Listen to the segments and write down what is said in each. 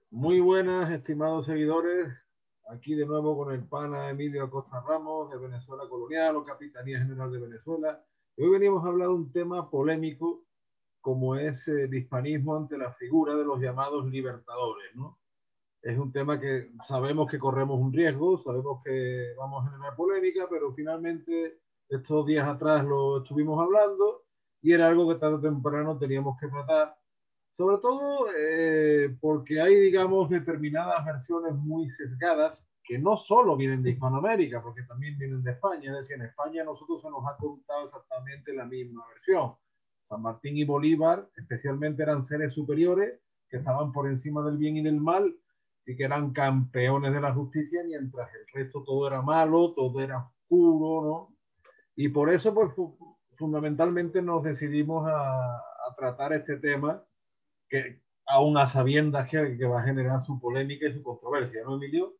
Muy buenas, estimados seguidores. Aquí de nuevo con el pana Emilio Acosta Ramos de Venezuela Colonial o Capitanía General de Venezuela. Hoy venimos a hablar de un tema polémico como es el hispanismo ante la figura de los llamados libertadores, ¿no? Es un tema que sabemos que corremos un riesgo, sabemos que vamos a generar polémica, pero finalmente estos días atrás lo estuvimos hablando y era algo que tarde o temprano teníamos que tratar, sobre todo porque hay, digamos, determinadas versiones muy sesgadas que no solo vienen de Hispanoamérica, porque también vienen de España. Es decir, en España a nosotros se nos ha contado exactamente la misma versión. San Martín y Bolívar especialmente eran seres superiores que estaban por encima del bien y del mal y que eran campeones de la justicia, mientras el resto todo era malo, todo era oscuro, ¿no? Y por eso, pues, fundamentalmente nos decidimos a tratar este tema que aún a sabiendas que va a generar su polémica y su controversia, ¿no, Emilio?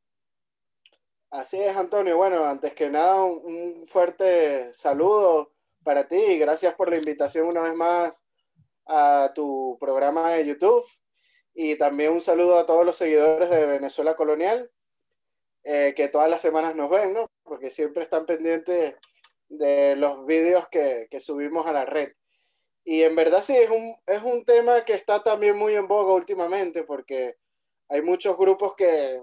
Así es, Antonio. Bueno, antes que nada, un fuerte saludo para ti y gracias por la invitación una vez más a tu programa de YouTube. Y también un saludo a todos los seguidores de Venezuela Colonial, que todas las semanas nos ven, ¿no? Porque siempre están pendientes de los vídeos que subimos a la red. Y en verdad sí, es un tema que está también muy en boga últimamente, porque hay muchos grupos que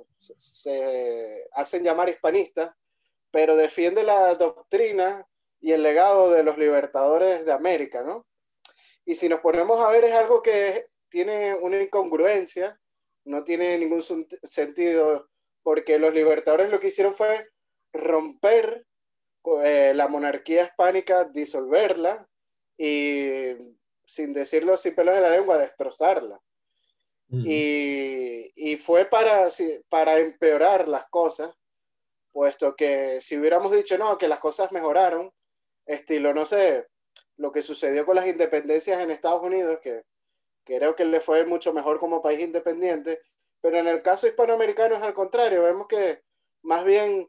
se hacen llamar hispanistas, pero defienden la doctrina y el legado de los libertadores de América, ¿no? Y si nos ponemos a ver, es algo que tiene una incongruencia, no tiene ningún sentido, porque los libertadores lo que hicieron fue romper la monarquía hispánica, disolverla y, sin decirlo sin pelos en la lengua, destrozarla. Mm. Y fue para empeorar las cosas, puesto que si hubiéramos dicho no, que las cosas mejoraron, estilo, no sé, lo que sucedió con las independencias en Estados Unidos, que creo que le fue mucho mejor como país independiente, pero en el caso hispanoamericano es al contrario, vemos que más bien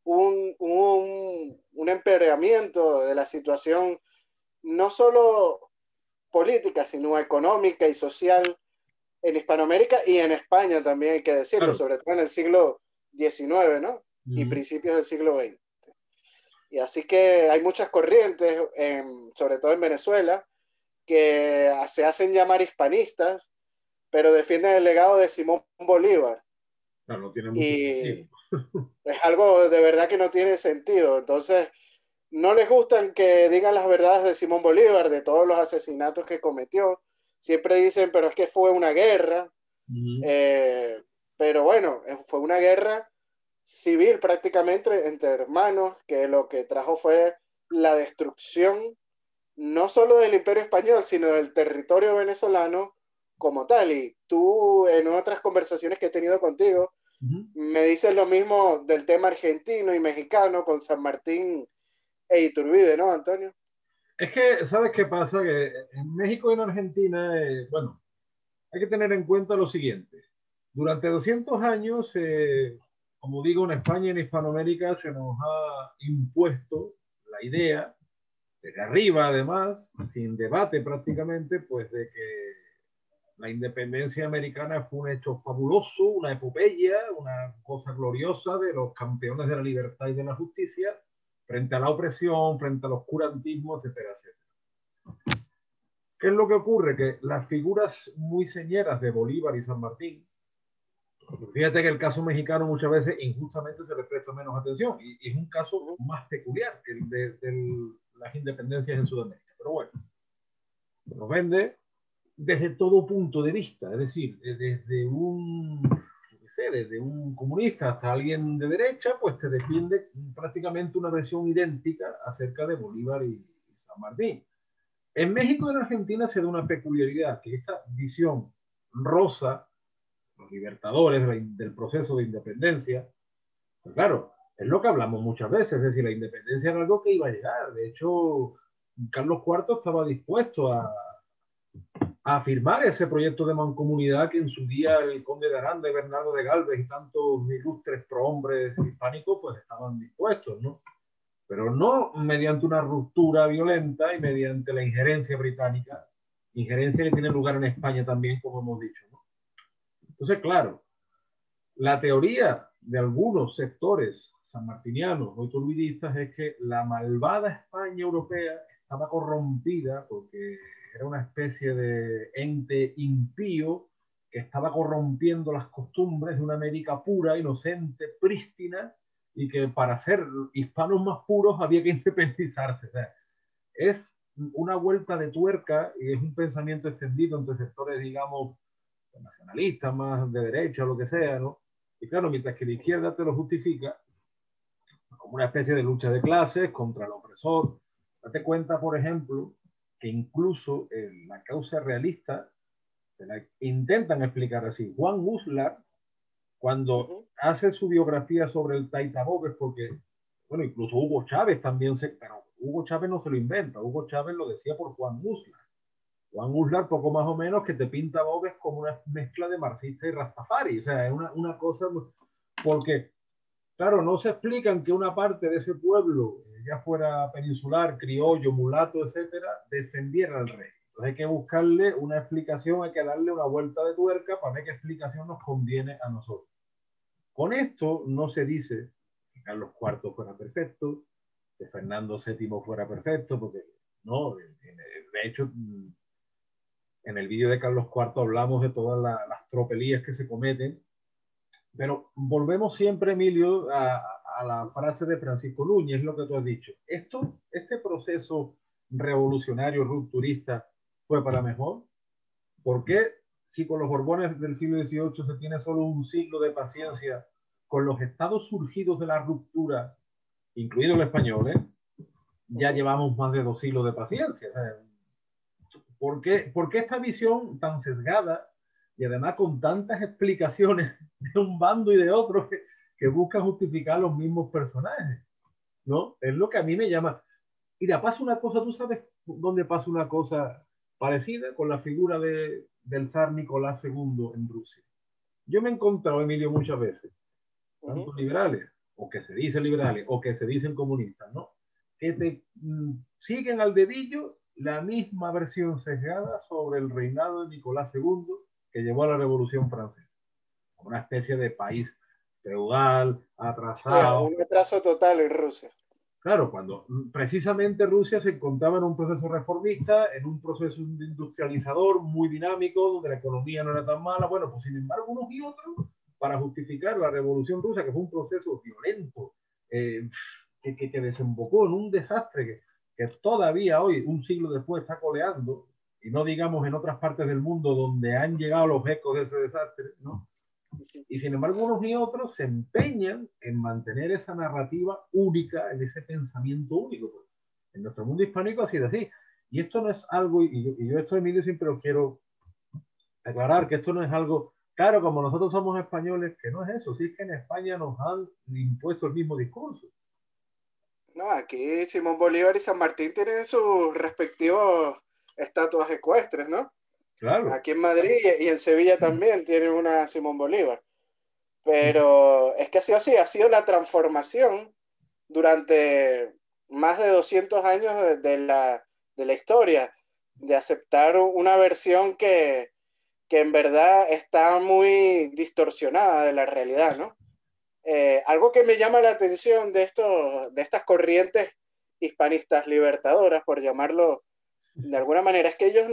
un empeoramiento de la situación, no solo política, sino económica y social en Hispanoamérica y en España también hay que decirlo, Claro. sobre todo en el siglo XIX, ¿no? Y Mm. principios del siglo XX. Y así que hay muchas corrientes, sobre todo en Venezuela, que se hacen llamar hispanistas, pero defienden el legado de Simón Bolívar. Claro, no tiene mucho sentido. Y es algo de verdad que no tiene sentido. Entonces, no les gustan que digan las verdades de Simón Bolívar, de todos los asesinatos que cometió. Siempre dicen, pero es que fue una guerra. Mm. Eh, pero bueno, fue una guerra civil prácticamente entre hermanos, que lo que trajo fue la destrucción no solo del Imperio Español, sino del territorio venezolano como tal. Y tú, en otras conversaciones que he tenido contigo, Mm. me dices lo mismo del tema argentino y mexicano con San Martín e Iturbide, ¿no, Antonio? Es que, ¿sabes qué pasa? Que en México y en Argentina, bueno, hay que tener en cuenta lo siguiente. Durante 200 años, como digo, en España y en Hispanoamérica se nos ha impuesto la idea, desde arriba además, sin debate prácticamente, pues de que la independencia americana fue un hecho fabuloso, una epopeya, una cosa gloriosa de los campeones de la libertad y de la justicia frente a la opresión, frente al oscurantismo, etcétera, etcétera. ¿Qué es lo que ocurre? Que las figuras muy señeras de Bolívar y San Martín, fíjate que el caso mexicano muchas veces injustamente se le presta menos atención y es un caso más peculiar que el de las independencias en Sudamérica. Pero bueno, nos vende desde todo punto de vista, es decir, desde un comunista hasta alguien de derecha, pues te defiende prácticamente una versión idéntica acerca de Bolívar y San Martín. En México y en Argentina se da una peculiaridad, que esta visión rosa, los libertadores del proceso de independencia, pues claro, es lo que hablamos muchas veces, es decir, la independencia era algo que iba a llegar. De hecho, Carlos IV estaba dispuesto a firmar ese proyecto de mancomunidad que en su día el conde de Aranda y Bernardo de Galvez y tantos ilustres prohombres hispánicos pues estaban dispuestos, ¿no? Pero no mediante una ruptura violenta y mediante la injerencia británica, injerencia que tiene lugar en España también, como hemos dicho, ¿no? Entonces, claro, la teoría de algunos sectores sanmartinianos o iturbidistas es que la malvada España europea estaba corrompida porque era una especie de ente impío que estaba corrompiendo las costumbres de una América pura, inocente, prístina, y que para ser hispanos más puros había que independizarse. O sea, es una vuelta de tuerca y es un pensamiento extendido entre sectores, digamos, nacionalistas, más de derecha, o lo que sea, ¿no? Y claro, mientras que la izquierda te lo justifica como una especie de lucha de clases contra el opresor. Date cuenta, por ejemplo, que incluso en la causa realista se la intentan explicar así. Juan Uslar, cuando hace su biografía sobre el Taita Bóves, porque, bueno, incluso Hugo Chávez también pero Hugo Chávez no se lo inventa, Hugo Chávez lo decía por Juan Uslar. Juan Uslar, poco más o menos, que te pinta Bóves como una mezcla de marxista y rastafari. O sea, es una cosa, porque, claro, no se explican que una parte de ese pueblo, ya fuera peninsular, criollo, mulato, etcétera, defendiera al rey. Entonces hay que buscarle una explicación, hay que darle una vuelta de tuerca para ver qué explicación nos conviene a nosotros. Con esto no se dice que Carlos IV fuera perfecto, que Fernando VII fuera perfecto, porque no, de hecho, en el vídeo de Carlos IV hablamos de todas las tropelías que se cometen, pero volvemos siempre, Emilio, a la frase de Francisco Núñez, lo que tú has dicho. Este proceso revolucionario, rupturista, fue para mejor. ¿Por qué, si con los Borbones del siglo XVIII se tiene solo un siglo de paciencia, con los estados surgidos de la ruptura, incluido el español, ya llevamos más de 2 siglos de paciencia? ¿Por qué esta visión tan sesgada y además con tantas explicaciones de un bando y de otro que busca justificar los mismos personajes? ¿No? Es lo que a mí me llama. Mira, pasa una cosa, ¿tú sabes dónde pasa una cosa parecida con la figura del zar Nicolás II en Rusia? Yo me he encontrado, Emilio, muchas veces, tanto liberales, o que se dicen liberales, o que se dicen comunistas, ¿no? Que te siguen al dedillo la misma versión sesgada sobre el reinado de Nicolás II que llevó a la Revolución Francesa. Una especie de país feudal, atrasado. Un atraso total en Rusia. Claro, cuando precisamente Rusia se encontraba en un proceso reformista, en un proceso industrializador muy dinámico, donde la economía no era tan mala. Bueno, pues sin embargo, unos y otros, para justificar la Revolución Rusa, que fue un proceso violento, que desembocó en un desastre que todavía hoy, un siglo después, está coleando, y no digamos en otras partes del mundo donde han llegado los ecos de ese desastre, ¿no? Y sin embargo, unos y otros se empeñan en mantener esa narrativa única, en ese pensamiento único. Pues, en nuestro mundo hispánico ha sido así. Y esto no es algo, y yo esto, Emilio, siempre lo quiero aclarar, que esto no es algo, claro, como nosotros somos españoles, que no es eso, sí es que en España nos han impuesto el mismo discurso. No, aquí Simón Bolívar y San Martín tienen sus respectivos estatuas ecuestres, ¿no? Claro. Aquí en Madrid y en Sevilla también tienen una Simón Bolívar. Pero es que ha sido así, ha sido la transformación durante más de 200 años de la historia, de aceptar una versión que en verdad está muy distorsionada de la realidad, ¿no? Algo que me llama la atención de estas corrientes hispanistas libertadoras, por llamarlo de alguna manera, es que ellos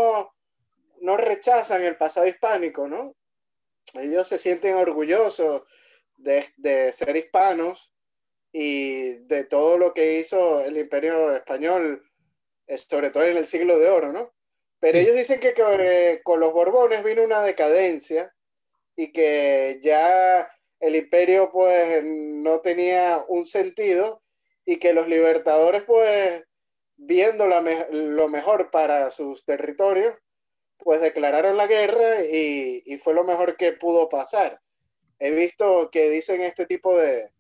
no rechazan el pasado hispánico, ¿no? Ellos se sienten orgullosos de ser hispanos y de todo lo que hizo el Imperio Español, sobre todo en el siglo de oro, ¿no? Pero Sí. ellos dicen que con los Borbones vino una decadencia y que ya el imperio pues no tenía un sentido y que los libertadores pues viendo lo mejor para sus territorios pues declararon la guerra y fue lo mejor que pudo pasar. He visto que dicen este tipo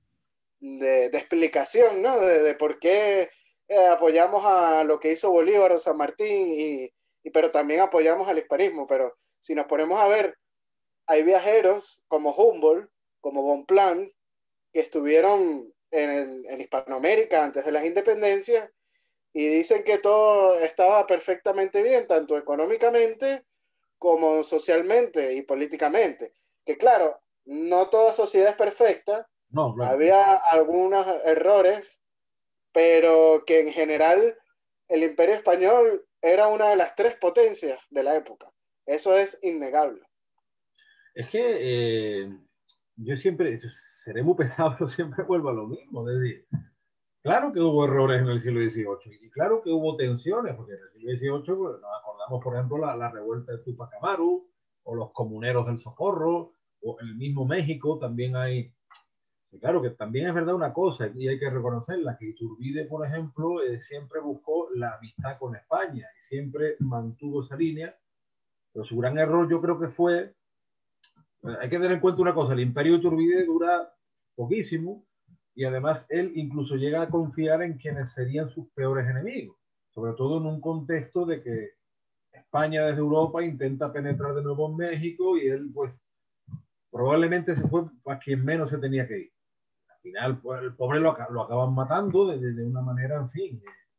de explicación, ¿no? De por qué apoyamos a lo que hizo Bolívar o San Martín, pero también apoyamos al hispanismo. Pero si nos ponemos a ver, hay viajeros como Humboldt, como Bonpland, que estuvieron en Hispanoamérica antes de las independencias y dicen que todo estaba perfectamente bien, tanto económicamente como socialmente y políticamente. Que claro, no toda sociedad es perfecta, No, claro. había algunos errores, pero que en general el Imperio Español era una de las tres potencias de la época. Eso es innegable. Es que yo siempre, seré muy pesado, pero siempre vuelvo a lo mismo. Es decir, claro que hubo errores en el siglo XVIII y claro que hubo tensiones, porque en el siglo XVIII pues, nos acordamos, por ejemplo, la revuelta de Tupac Amaru o los comuneros del Socorro o el mismo México. También hay, claro que también es verdad una cosa y hay que reconocerla, que Iturbide, por ejemplo, siempre buscó la amistad con España y siempre mantuvo esa línea, pero su gran error yo creo que fue, hay que tener en cuenta una cosa, el imperio de Iturbide dura poquísimo y además él incluso llega a confiar en quienes serían sus peores enemigos, sobre todo en un contexto de que España desde Europa intenta penetrar de nuevo en México y él pues probablemente se fue a quien menos se tenía que ir. Al final pues, el pobre lo acaban matando de una manera, en fin.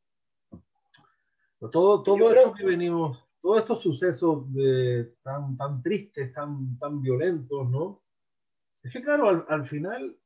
Todo esto que venimos, todos estos sucesos tan tristes, tan violentos, ¿no? Es que claro, al final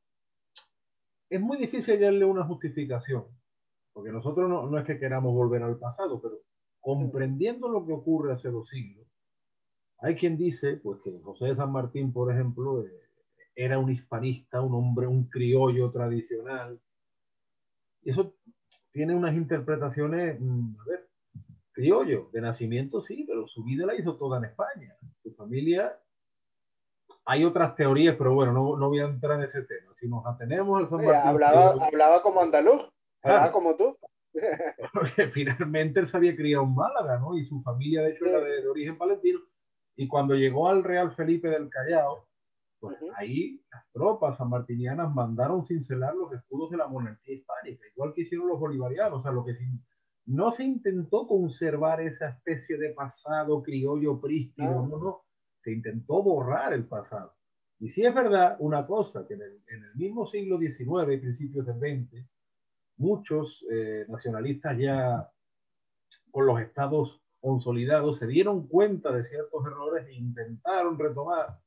es muy difícil darle una justificación, porque nosotros no es que queramos volver al pasado, pero comprendiendo lo que ocurre hace 2 siglos, hay quien dice pues, que José de San Martín, por ejemplo, era un hispanista, un hombre, un criollo tradicional. Y eso tiene unas interpretaciones, a ver, criollo, de nacimiento sí, pero su vida la hizo toda en España. Su familia, hay otras teorías, pero bueno, no voy a entrar en ese tema. Si nos atenemos al San Martín criollo, Hablaba como andaluz, hablaba claro, como tú. porque finalmente él se había criado en Málaga, ¿no? Y su familia, de hecho, Sí. era de origen palentino. Y cuando llegó al Real Felipe del Callao, pues ahí las tropas sanmartinianas mandaron cincelar los escudos de la monarquía hispánica, igual que hicieron los bolivarianos. O sea, no se intentó conservar esa especie de pasado criollo prístino, no. Se intentó borrar el pasado. Y sí es verdad una cosa, que en el mismo siglo XIX, principios del XX, muchos nacionalistas ya con los estados consolidados se dieron cuenta de ciertos errores e intentaron retomar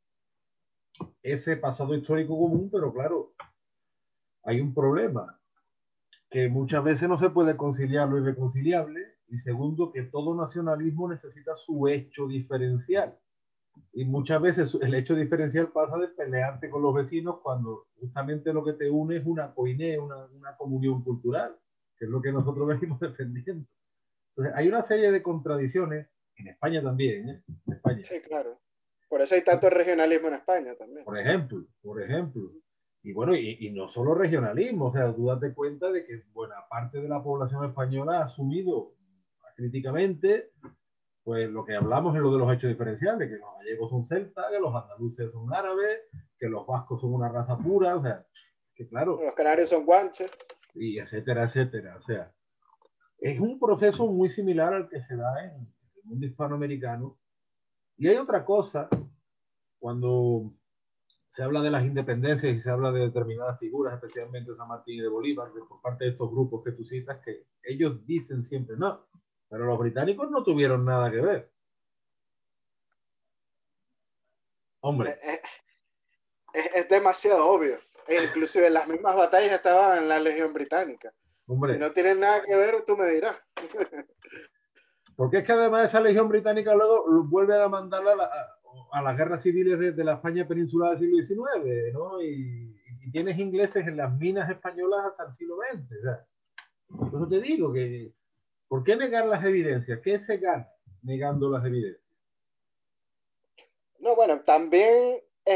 ese pasado histórico común, pero claro, hay un problema, que muchas veces no se puede conciliar lo irreconciliable, y segundo, que todo nacionalismo necesita su hecho diferencial. Y muchas veces el hecho diferencial pasa de pelearte con los vecinos cuando justamente lo que te une es una coinea, una comunión cultural, que es lo que nosotros venimos defendiendo. Entonces, hay una serie de contradicciones, en España también, ¿eh? En España. Sí, claro. Por eso hay tanto regionalismo en España también. Por ejemplo. Y bueno, y no solo regionalismo, o sea, tú date cuenta de que buena parte de la población española ha asumido críticamente pues lo que hablamos en lo de los hechos diferenciales, que los gallegos son celtas, que los andaluces son árabes, que los vascos son una raza pura, o sea, que claro. Los canarios son guanches. Y etcétera, etcétera. O sea, es un proceso muy similar al que se da en el mundo hispanoamericano. Y hay otra cosa, cuando se habla de las independencias y se habla de determinadas figuras, especialmente de San Martín y de Bolívar, por parte de estos grupos que tú citas, que ellos dicen siempre no, pero los británicos no tuvieron nada que ver. Hombre. Es demasiado obvio. E inclusive en las mismas batallas estaba en la Legión Británica. Hombre. Si no tienen nada que ver, tú me dirás. Porque es que además esa Legión Británica luego vuelve a mandarla a las guerras civiles de la España peninsular del siglo XIX, ¿no? Y tienes ingleses en las minas españolas hasta el siglo XX. O sea, por eso te digo que, ¿por qué negar las evidencias? ¿Qué se gana negando las evidencias? No, bueno, también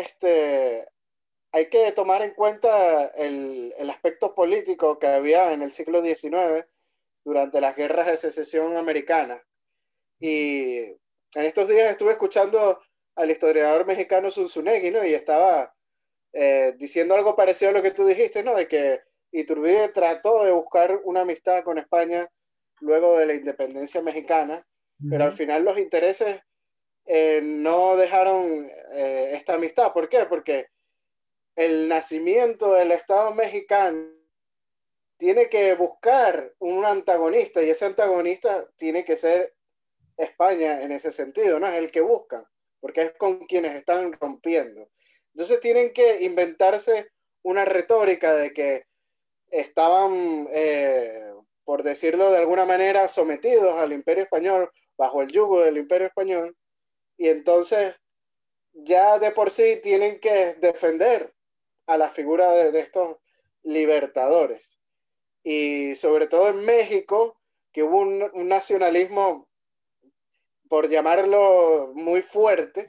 hay que tomar en cuenta el aspecto político que había en el siglo XIX durante las guerras de secesión americanas. Y en estos días estuve escuchando al historiador mexicano Zunzunegui, ¿no? Y estaba diciendo algo parecido a lo que tú dijiste, ¿no? De que Iturbide trató de buscar una amistad con España luego de la independencia mexicana, pero al final los intereses no dejaron esta amistad. ¿Por qué? Porque el nacimiento del Estado mexicano tiene que buscar un antagonista y ese antagonista tiene que ser España en ese sentido, ¿no? Es el que buscan, porque es con quienes están rompiendo. Entonces tienen que inventarse una retórica de que estaban, por decirlo de alguna manera, sometidos al Imperio Español, bajo el yugo del Imperio Español, y entonces ya de por sí tienen que defender a la figura de estos libertadores. Y sobre todo en México, que hubo un nacionalismo, por llamarlo, muy fuerte,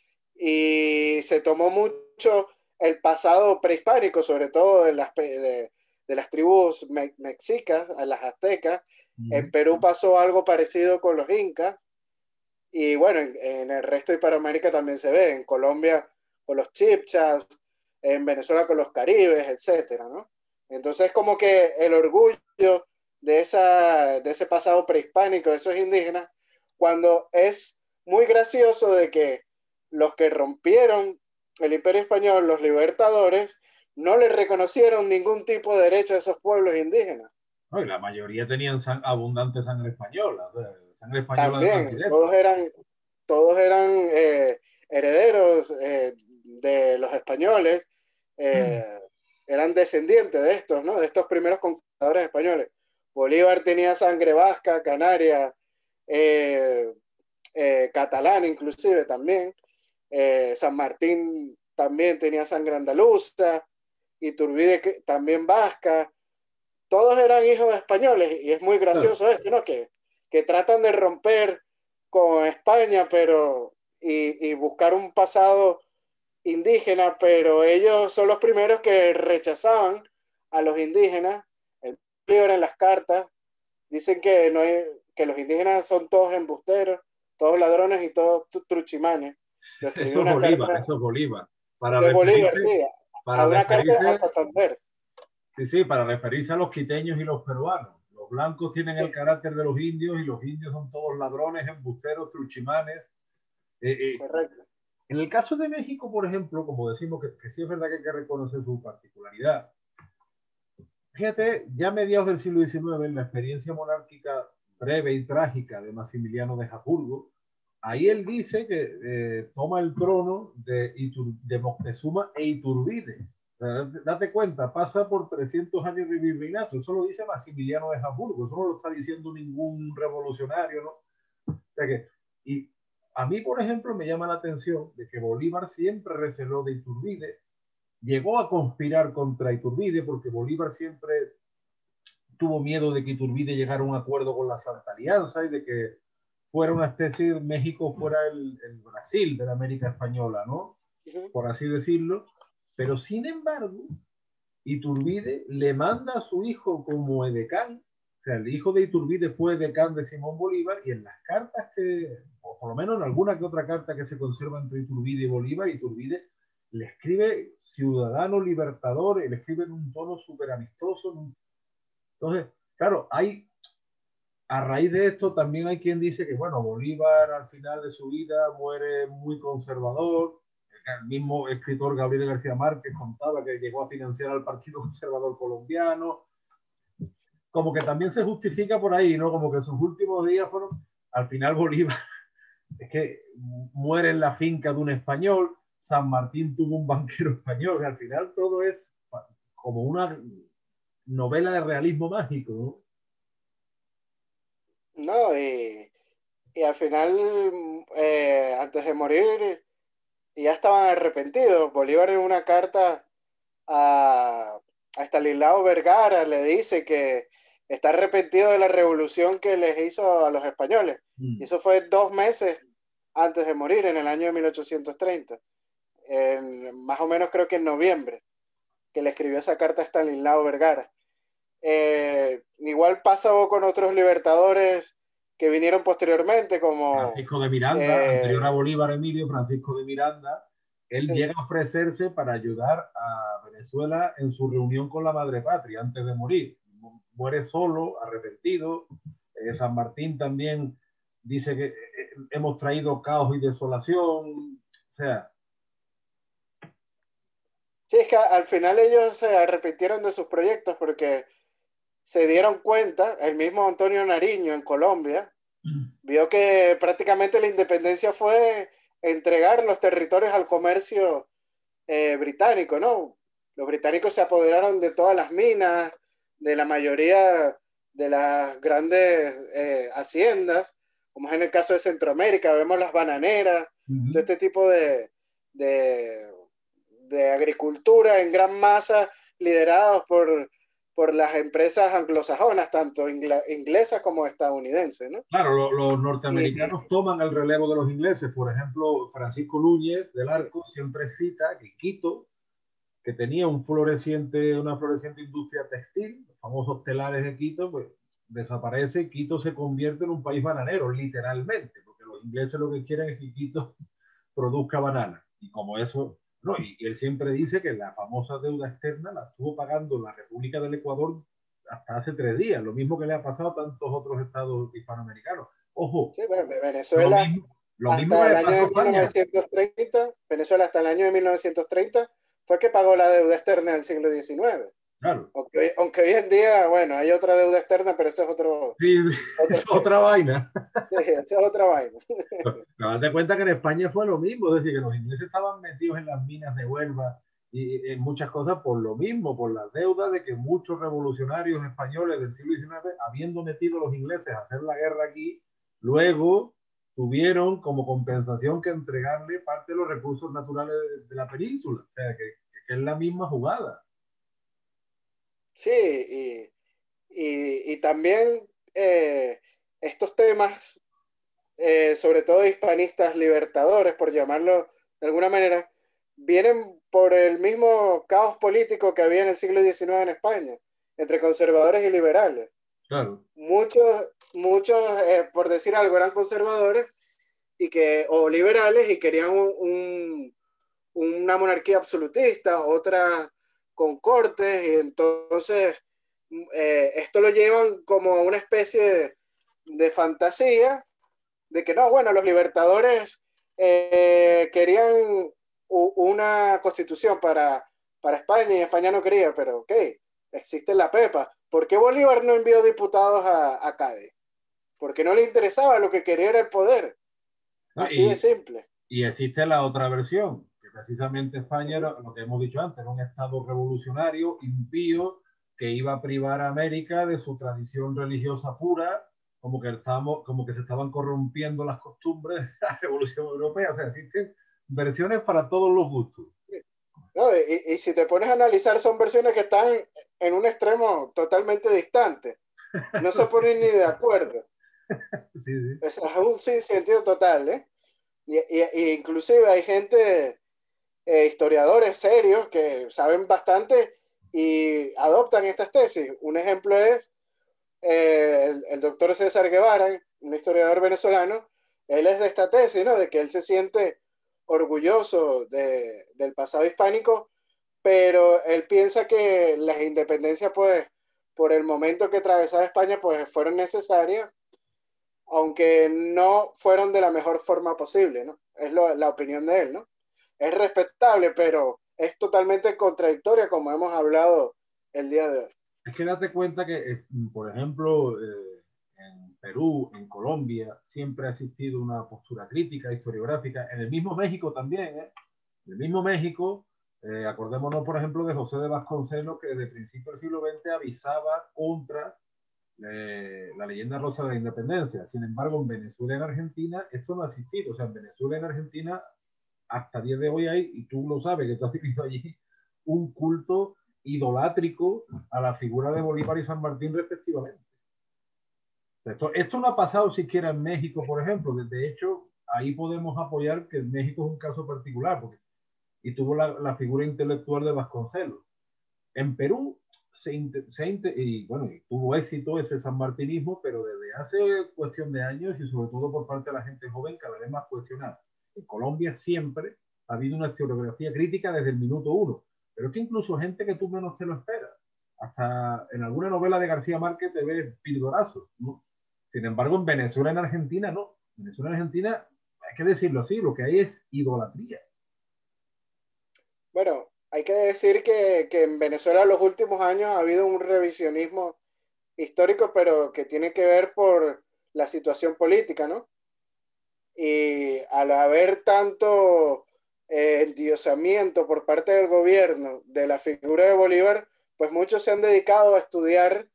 y se tomó mucho el pasado prehispánico, sobre todo de las tribus mexicas, a las aztecas. En Perú pasó algo parecido con los incas, y bueno, en el resto de Hispanoamérica también se ve, en Colombia con los chipchas, en Venezuela con los caribes, etcétera, ¿no? Entonces como que el orgullo de ese pasado prehispánico, de esos indígenas, cuando es muy gracioso de que los que rompieron el Imperio Español, los libertadores, no le reconocieron ningún tipo de derecho a esos pueblos indígenas. No, y la mayoría tenían abundante sangre española, o sea, sangre española de más También, directa. todos eran herederos de los españoles, eh, eran descendientes de estos, ¿no? De estos primeros conquistadores españoles. Bolívar tenía sangre vasca, canaria, eh, catalana inclusive también. San Martín también tenía sangre andaluza, Iturbide también vasca. Todos eran hijos de españoles y es muy Claro. gracioso esto, ¿no? Que tratan de romper con España, pero y buscar un pasado indígena, pero ellos son los primeros que rechazaban a los indígenas. El libro en las cartas dicen que no hay, que los indígenas son todos embusteros, todos ladrones y todos truchimanes. Lo escribió una carta, Eso es Bolívar. Para ese es Bolívar, referirse, sí, a para una carta a referirse, Santander. sí, sí, para referirse a los quiteños y los peruanos. Los blancos tienen el Sí, carácter de los indios y los indios son todos ladrones, embusteros, truchimanes. Eh, eh, correcto. en el caso de México, por ejemplo, como decimos que sí es verdad que hay que reconocer su particularidad. Fíjate, ya a mediados del siglo XIX, en la experiencia monárquica breve y trágica de Maximiliano de Habsburgo, ahí él dice que toma el trono de Moctezuma e Iturbide. O sea, date cuenta, pasa por 300 años de virreinato. Eso lo dice Maximiliano de Habsburgo, eso no lo está diciendo ningún revolucionario, ¿no? O sea que, y a mí, por ejemplo, me llama la atención de que Bolívar siempre receló de Iturbide, llegó a conspirar contra Iturbide porque Bolívar siempre tuvo miedo de que Iturbide llegara a un acuerdo con la Santa Alianza y de que fuera una especie de México fuera el Brasil de la América Española, ¿no? Uh -huh. Por así decirlo. Pero sin embargo, Iturbide le manda a su hijo como edecán, o sea, el hijo de Iturbide fue edecán de Simón Bolívar y en las cartas que, o por lo menos en alguna que otra carta que se conserva entre Iturbide y Bolívar, Iturbide le escribe ciudadano libertador, le escribe en un tono súper amistoso. Entonces, claro, a raíz de esto también hay quien dice que, bueno, Bolívar al final de su vida muere muy conservador. El mismo escritor Gabriel García Márquez contaba que llegó a financiar al Partido Conservador Colombiano. Como que también se justifica por ahí, ¿no? Como que sus últimos días fueron, al final Bolívar, es que muere en la finca de un español, San Martín tuvo un banquero español, que al final todo es como una novela de realismo mágico, ¿no? No, y al final, antes de morir, ya estaban arrepentidos. Bolívar en una carta a Estanislao Vergara le dice que está arrepentido de la revolución que les hizo a los españoles. Y eso fue 2 meses antes de morir, en el año de 1830. Más o menos creo que en noviembre, que le escribió esa carta a Estanislao Vergara. Igual pasó con otros libertadores que vinieron posteriormente, como Francisco de Miranda, anterior a Bolívar Emilio, Francisco de Miranda, él llega a ofrecerse para ayudar a Venezuela en su reunión con la madre patria antes de morir. Muere solo, arrepentido. San Martín también dice que hemos traído caos y desolación. O sea, sí, es que al final ellos se arrepintieron de sus proyectos porque se dieron cuenta, el mismo Antonio Nariño en Colombia, vio que prácticamente la independencia fue entregar los territorios al comercio británico, ¿no? Los británicos se apoderaron de todas las minas, de la mayoría de las grandes haciendas, como es en el caso de Centroamérica, vemos las bananeras, todo este tipo de, de agricultura en gran masa liderados por las empresas anglosajonas, tanto inglesas como estadounidenses, ¿no? Claro, los Y, norteamericanos toman el relevo de los ingleses. Por ejemplo, Francisco Núñez del Arco siempre cita que Quito, que tenía una floreciente industria textil, los famosos telares de Quito, pues desaparece. Quito se convierte en un país bananero, literalmente, porque los ingleses lo que quieren es que Quito produzca banana. Y como eso, no, y él siempre dice que la famosa deuda externa la estuvo pagando la República del Ecuador hasta hace 3 días, lo mismo que le ha pasado a tantos otros estados hispanoamericanos. Ojo, sí, lo Venezuela mismo, lo mismo hasta que el le año pasó a de España. 1930, Venezuela hasta el año de 1930 fue que pagó la deuda externa del siglo XIX. Claro, Aunque hoy en día, bueno, hay otra deuda externa, pero eso es sí, otro es tema. otra vaina. Sí, eso es otra vaina. Pero date cuenta que en España fue lo mismo, es decir, que los ingleses estaban metidos en las minas de Huelva y en muchas cosas por lo mismo, por la deuda de que muchos revolucionarios españoles del siglo XIX, habiendo metido a los ingleses a hacer la guerra aquí, luego tuvieron como compensación que entregarle parte de los recursos naturales de la península. O sea, que es la misma jugada. Sí, y también estos temas, sobre todo hispanistas libertadores, por llamarlo de alguna manera, vienen por el mismo caos político que había en el siglo XIX en España, entre conservadores y liberales. Claro. Muchos por decir algo, eran conservadores o liberales y querían una monarquía absolutista, otra con cortes, y entonces esto lo llevan como una especie de fantasía de que no, bueno, los libertadores querían una constitución para España y España no quería, pero ok, existe la PEPA. ¿Por qué Bolívar no envió diputados a Cádiz? Porque no le interesaba, lo que quería era el poder, ¿No? así de simple. Y existe la otra versión, que precisamente Uh España -huh. era lo que hemos dicho antes, era un estado revolucionario, impío, que iba a privar a América de su tradición religiosa pura, como que se estaban corrompiendo las costumbres de la Revolución Europea. O sea, existen versiones para todos los gustos. No, y si te pones a analizar, son versiones que están en un extremo totalmente distante. No se ponen ni de acuerdo. Sí, sí. Es un sinsentido total, ¿eh? Y inclusive hay gente, historiadores serios, que saben bastante y adoptan estas tesis. Un ejemplo es el doctor César Guevara, un historiador venezolano. Él es de esta tesis, ¿no? De que él se siente orgulloso del pasado hispánico, pero él piensa que las independencias, pues, por el momento que atravesaba España, pues, fueron necesarias, aunque no fueron de la mejor forma posible, ¿no? Es la opinión de él, ¿no? Es respetable, pero es totalmente contradictoria, como hemos hablado el día de hoy. Es que date cuenta que, por ejemplo, en Perú, en Colombia, siempre ha existido una postura crítica, historiográfica, en el mismo México también, ¿eh? En el mismo México, acordémonos, por ejemplo, de José de Vasconcelos, que desde principios del siglo XX avisaba contra la leyenda rosa de la independencia. Sin embargo, en Venezuela y en Argentina esto no ha existido. O sea, en Venezuela y en Argentina hasta 10 de hoy hay, y tú lo sabes, que tú has vivido allí, un culto idolátrico a la figura de Bolívar y San Martín respectivamente. Esto no ha pasado siquiera en México, por ejemplo. De hecho, ahí podemos apoyar que México es un caso particular, porque, y tuvo la figura intelectual de Vasconcelos. En Perú y bueno, y tuvo éxito ese sanmartinismo, pero desde hace cuestión de años y sobre todo por parte de la gente joven cada vez más cuestionado. En Colombia siempre ha habido una historiografía crítica desde el minuto uno, pero es que incluso gente que tú menos te lo esperas, hasta en alguna novela de García Márquez te ves pildorazos, ¿no? Sin embargo, en Venezuela, en Argentina, no. En Venezuela, en Argentina, hay que decirlo así, lo que hay es idolatría. Bueno, hay que decir que en Venezuela en los últimos años ha habido un revisionismo histórico, pero que tiene que ver por la situación política, ¿no? Y al haber tanto endiosamiento por parte del gobierno de la figura de Bolívar, pues muchos se han dedicado a estudiar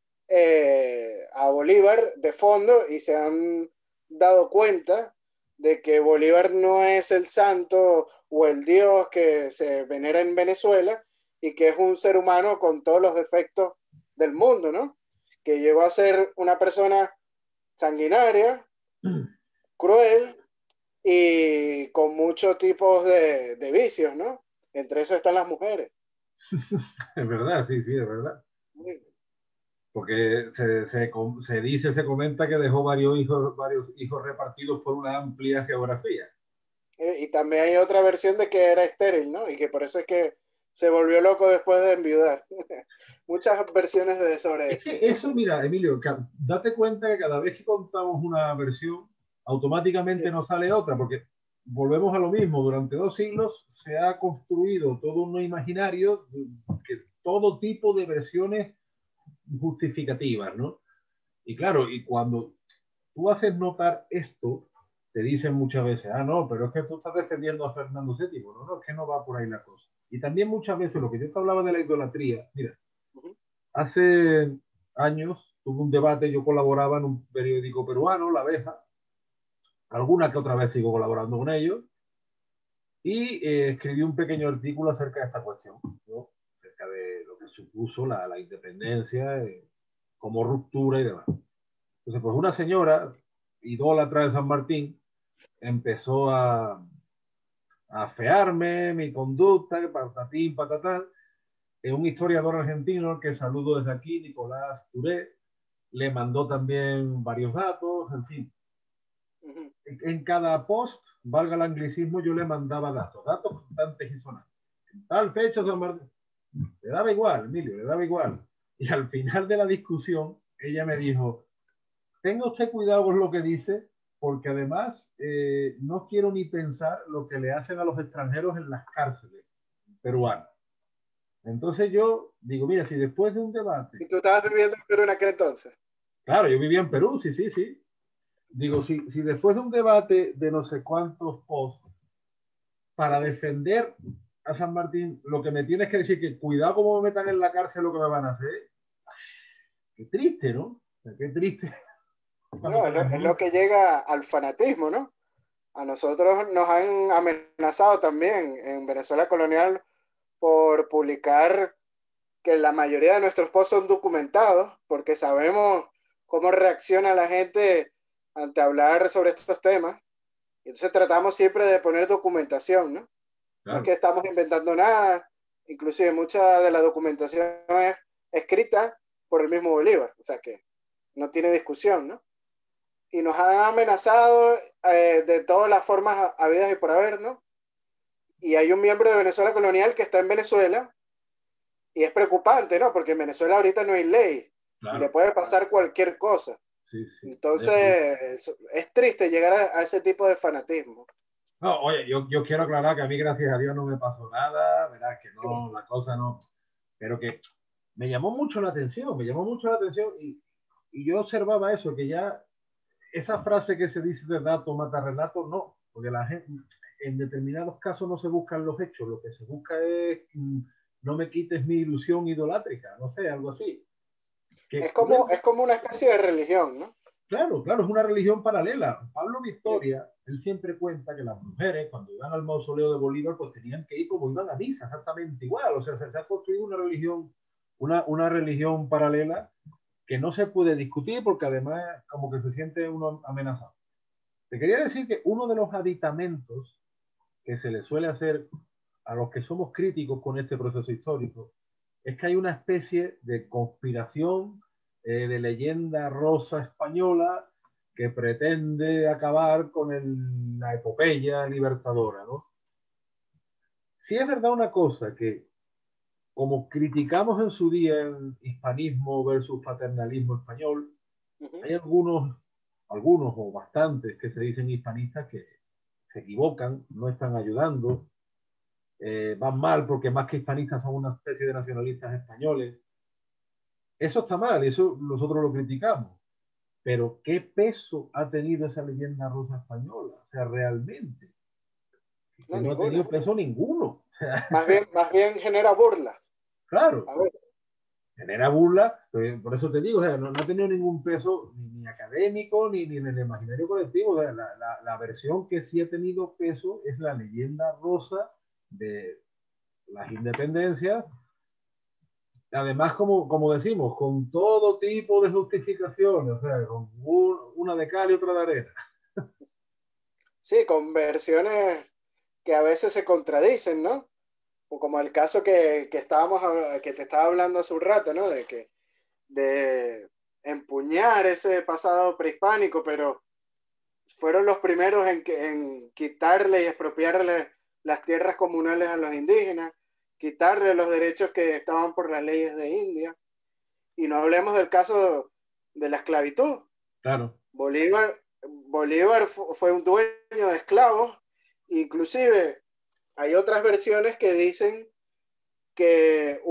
a Bolívar de fondo y se han dado cuenta de que Bolívar no es el santo o el Dios que se venera en Venezuela y que es un ser humano con todos los defectos del mundo, ¿no? Que llegó a ser una persona sanguinaria, cruel y con muchos tipos de vicios, ¿no? Entre eso están las mujeres. Es verdad, sí, sí, es verdad. Sí. Porque se dice, se comenta que dejó varios hijos repartidos por una amplia geografía. Y también hay otra versión de que era estéril, ¿no? Y que por eso es que se volvió loco después de enviudar. Muchas versiones sobre Es eso. que eso, mira, Emilio, date cuenta que cada vez que contamos una versión, automáticamente nos sale otra, porque volvemos a lo mismo. Durante 2 siglos se ha construido todo un imaginario, que todo tipo de versiones justificativas, ¿no? Y claro, y cuando tú haces notar esto, te dicen muchas veces, ah, no, pero es que tú estás defendiendo a Fernando VII. No, no, es que no va por ahí la cosa. Y también muchas veces lo que yo te hablaba de la idolatría, mira, hace años tuve un debate, yo colaboraba en un periódico peruano, La Abeja, alguna que otra vez sigo colaborando con ellos, y escribí un pequeño artículo acerca de esta cuestión, ¿no? Acerca de lo que supuso la independencia como ruptura y demás. Entonces, pues una señora, idólatra de San Martín, empezó a afearme mi conducta, patatín, patatán. Un historiador argentino que saludo desde aquí, Nicolás Touré, le mandó también varios datos, en fin. En cada post, valga el anglicismo, yo le mandaba datos constantes y sonantes. En tal fecha, San Martín. Le daba igual, Emilio, le daba igual. Y al final de la discusión, ella me dijo, tenga usted cuidado con lo que dice, porque además no quiero ni pensar lo que le hacen a los extranjeros en las cárceles peruanas. Entonces yo digo, mira, si después de un debate... ¿Y tú estabas viviendo en Perú en aquel entonces? Claro, yo vivía en Perú, sí, sí, sí. Digo, si después de un debate de no sé cuántos posts para defender a San Martín, lo que me tienes que decir que cuidado cómo me metan en la cárcel lo que me van a hacer, qué triste, ¿no? O sea, qué triste. No, es lo que llega al fanatismo, ¿no? A nosotros nos han amenazado también en Venezuela colonial por publicar que la mayoría de nuestros posts son documentados, porque sabemos cómo reacciona la gente ante hablar sobre estos temas. Y entonces tratamos siempre de poner documentación, ¿no? No es Claro. que estamos inventando nada, inclusive mucha de la documentación es escrita por el mismo Bolívar, o sea que no tiene discusión, ¿no? Y nos han amenazado de todas las formas habidas y por haber, ¿no? Y hay un miembro de Venezuela colonial que está en Venezuela y es preocupante, ¿no? Porque en Venezuela ahorita no hay ley y le Claro. puede pasar cualquier cosa. Sí, sí. Entonces, es triste llegar a ese tipo de fanatismo. No, oye, yo quiero aclarar que a mí, gracias a Dios, no me pasó nada, verás que no, la cosa no, pero que me llamó mucho la atención, y yo observaba eso, que ya esa frase que se dice de dato mata relato, no, porque la gente, en determinados casos no se buscan los hechos, lo que se busca es no me quites mi ilusión idolátrica, no sé, algo así. Que, bueno, Es como una especie de religión, ¿no? claro, claro, es una religión paralela. Pablo Victoria, él siempre cuenta que las mujeres, cuando iban al mausoleo de Bolívar, pues tenían que ir como iban a misa, exactamente igual. O sea, se ha construido una religión paralela que no se puede discutir porque además como que se siente uno amenazado. Te quería decir que uno de los aditamentos que se le suele hacer a los que somos críticos con este proceso histórico es que hay una especie de conspiración de leyenda rosa española que pretende acabar con la epopeya libertadora, ¿no? Si es verdad una cosa, que como criticamos en su día el hispanismo versus paternalismo español, hay algunos o bastantes que se dicen hispanistas que se equivocan, no están ayudando, van mal porque más que hispanistas son una especie de nacionalistas españoles. Eso está mal, eso nosotros lo criticamos. pero ¿qué peso ha tenido esa leyenda rusa española? O sea, realmente, que No, no ha tenido ninguna. peso ninguno. Más bien genera burla. Claro, A ver, genera burla, por eso te digo, o sea, no ha tenido ningún peso ni académico ni en el imaginario colectivo. O sea, la versión que sí ha tenido peso es la leyenda rosa de las independencias, además, como decimos, con todo tipo de justificaciones, o sea, con una de cal y otra de arena. sí, con versiones que a veces se contradicen, ¿no? O como el caso que te estaba hablando hace un rato, ¿no? De empuñar ese pasado prehispánico, pero fueron los primeros en quitarle y expropiarle las tierras comunales a los indígenas, quitarle los derechos que estaban por las leyes de India. Y no hablemos del caso de la esclavitud. Claro. Bolívar fue un dueño de esclavos, inclusive hay otras versiones que dicen que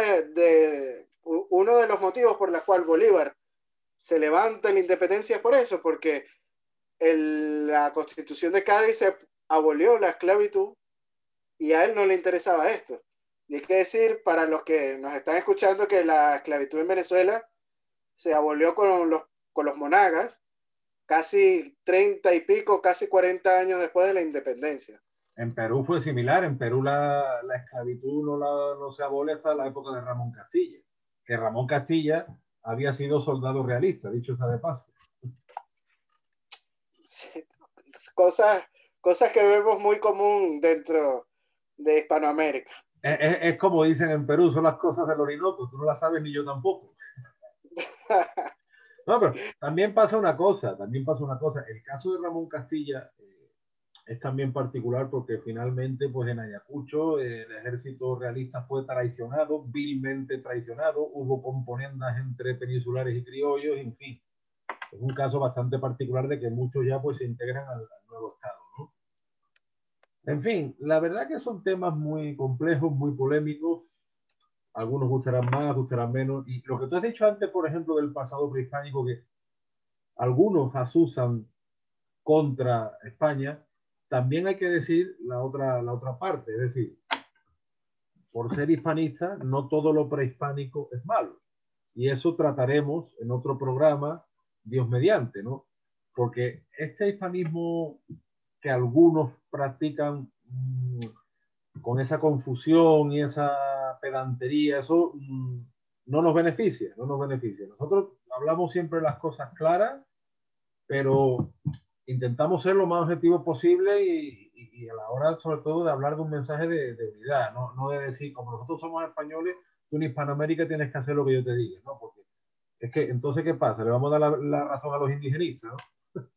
uno de los motivos por los cuales Bolívar se levanta en la independencia es por eso, porque la Constitución de Cádiz se abolió la esclavitud y a él no le interesaba esto. Y hay que decir, para los que nos están escuchando, que la esclavitud en Venezuela se abolió con los monagas, casi 30 y pico, casi 40 años después de la independencia. En Perú fue similar. En Perú la esclavitud no se abole hasta la época de Ramón Castilla, que Ramón Castilla había sido soldado realista, dicho sea de paso. Sí, cosas que vemos muy común dentro de Hispanoamérica. Es como dicen en Perú, son las cosas del Orinoco, tú no las sabes ni yo tampoco. No, pero también pasa una cosa, el caso de Ramón Castilla es también particular porque finalmente pues en Ayacucho el ejército realista fue traicionado, vilmente traicionado, hubo componendas entre peninsulares y criollos, en fin, es un caso bastante particular de que muchos ya pues se integran al nuevo Estado, ¿no? En fin, la verdad que son temas muy complejos, muy polémicos, algunos gustarán más, gustarán menos, y lo que tú has dicho antes, por ejemplo, del pasado prehispánico, que algunos asusan contra España, también hay que decir la otra parte, es decir, por ser hispanista, no todo lo prehispánico es malo. Y eso trataremos en otro programa, Dios mediante, ¿no? Porque este hispanismo que algunos practican con esa confusión y esa pedantería, eso no nos beneficia, no nos beneficia. Nosotros hablamos siempre las cosas claras, pero intentamos ser lo más objetivos posible y a la hora, sobre todo, de hablar de un mensaje de unidad, no de decir, como nosotros somos españoles, tú en Hispanoamérica tienes que hacer lo que yo te diga, ¿no? Porque es que, entonces, ¿qué pasa? Le vamos a dar la razón a los indigenistas, ¿no?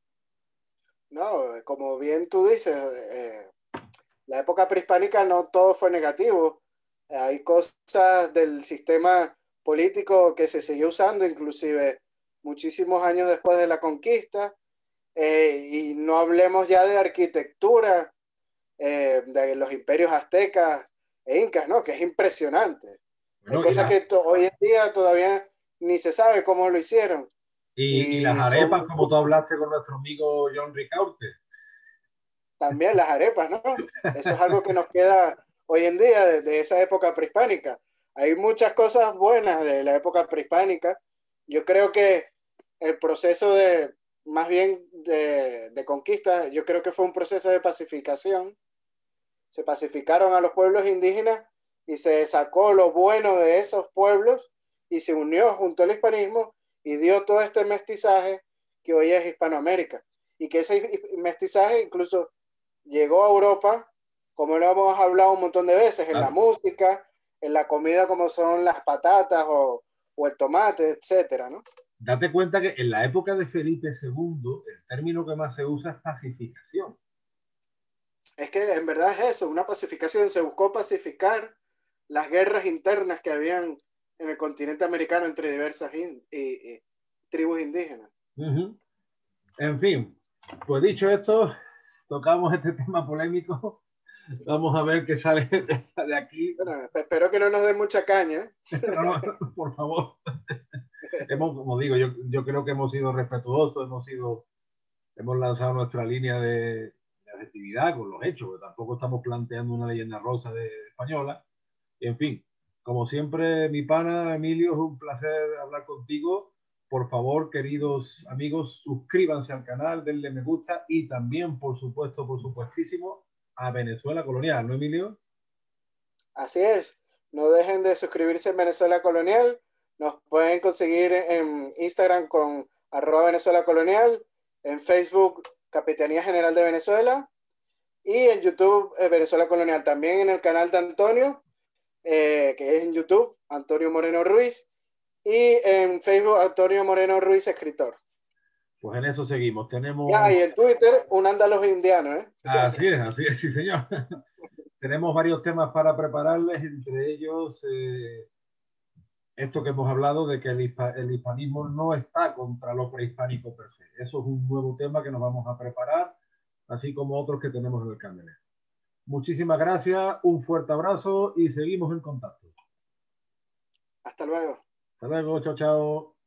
No, como bien tú dices, la época prehispánica no todo fue negativo. Hay cosas del sistema político que se siguió usando, inclusive muchísimos años después de la conquista. Y no hablemos ya de arquitectura, de los imperios aztecas e incas, ¿no? Que es impresionante. Hay Bueno, cosas que hoy en día todavía ni se sabe cómo lo hicieron. y las Y arepas, son como tú hablaste con nuestro amigo John Ricaurte. también las arepas, ¿no? Eso es algo que nos queda hoy en día de esa época prehispánica. Hay muchas cosas buenas de la época prehispánica. Yo creo que el proceso más bien de conquista, yo creo que fue un proceso de pacificación. Se pacificaron a los pueblos indígenas y se sacó lo bueno de esos pueblos y se unió junto al hispanismo y dio todo este mestizaje que hoy es Hispanoamérica. Y que ese mestizaje incluso llegó a Europa, como lo hemos hablado un montón de veces, en la Claro. música, en la comida como son las patatas o el tomate, etcétera, ¿no? Date cuenta que en la época de Felipe II, el término que más se usa es pacificación. Es que en verdad es eso, una pacificación, se buscó pacificar las guerras internas que habían en el continente americano entre diversas tribus indígenas. En fin, pues dicho esto, tocamos este tema polémico. Vamos a ver qué sale de aquí. Bueno, espero que no nos den mucha caña. No, no, por favor. Como digo, yo creo que hemos sido respetuosos, hemos lanzado nuestra línea de objetividad con los hechos, porque tampoco estamos planteando una leyenda rosa de española. Y en fin, como siempre, mi pana Emilio, es un placer hablar contigo. Por favor, queridos amigos, suscríbanse al canal, denle me gusta y también, por supuesto, por supuestísimo, a Venezuela Colonial, ¿no, Emilio? Así es, no dejen de suscribirse en Venezuela Colonial. Nos pueden conseguir en Instagram con @Venezuela Colonial, en Facebook Capitanía General de Venezuela y en YouTube Venezuela Colonial. También en el canal de Antonio, que es en YouTube, Antonio Moreno Ruiz, y en Facebook Antonio Moreno Ruiz, escritor. Pues en eso seguimos. Ya, y en Twitter, un andaluz indiano, ¿eh? Así es, sí, señor. Tenemos varios temas para prepararles, entre ellos esto que hemos hablado de que el hispanismo no está contra lo prehispánico per se. Eso es un nuevo tema que nos vamos a preparar, así como otros que tenemos en el candelero. Muchísimas gracias, un fuerte abrazo y seguimos en contacto. Hasta luego. Hasta luego, chao, chao.